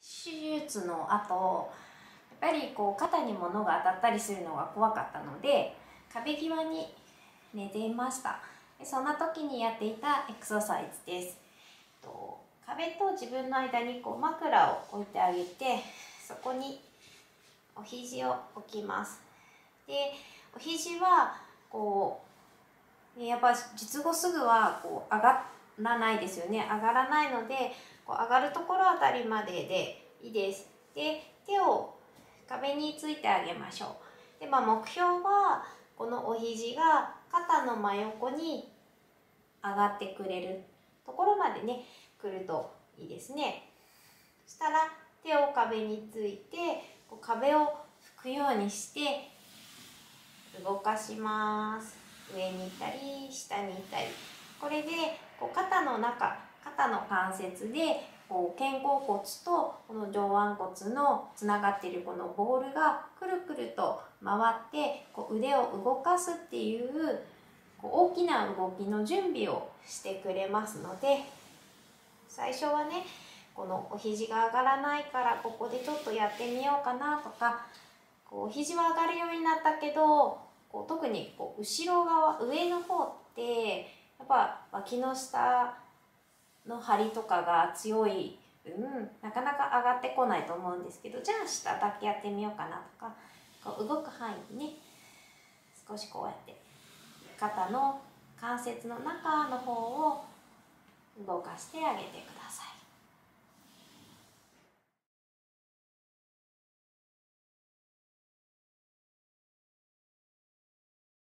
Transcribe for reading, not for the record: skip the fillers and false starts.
手術の後やっぱりこう肩に物が当たったりするのが怖かったので、壁際に寝ていました。そんな時にやっていたエクササイズです。壁と自分の間にこう枕を置いてあげて、そこにお肘を置きます。で、お肘はこうやっぱ術後すぐはこう上がらないですよね。上がらないので、こう上がるところあたりまででいいです。で、手を壁についてあげましょう。で、目標はこのお肘が肩の真横に上がってくれるところまでね来るといいですね。そしたら手を壁についてこう壁を拭くようにして動かします。上に行ったり下に行ったり、これでこう肩の関節でこう肩甲骨とこの上腕骨のつながっているこのボールがくるくると回ってこう腕を動かすっていう大きな動きの準備をしてくれますので、最初はねこのお肘が上がらないからここでちょっとやってみようかなとか、こうお肘は上がるようになったけど特にこう後ろ側上の方ってやっぱ脇の下の張りとかが強い分なかなか上がってこないと思うんですけど、じゃあ下だけやってみようかなとか、こう動く範囲にね少しこうやって肩の関節の中の方を動かしてあげてください。